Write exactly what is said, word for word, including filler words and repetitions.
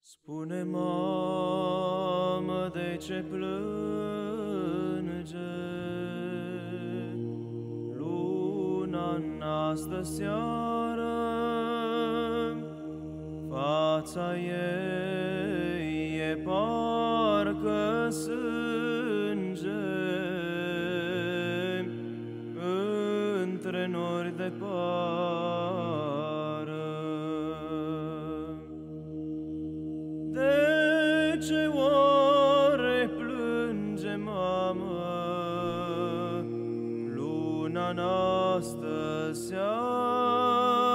Spune, mamă, de ce plânge luna în astă seară? Fața ei e parcă sânge între nori de pară. De ce oare plânge, mamă, luna în astă seară?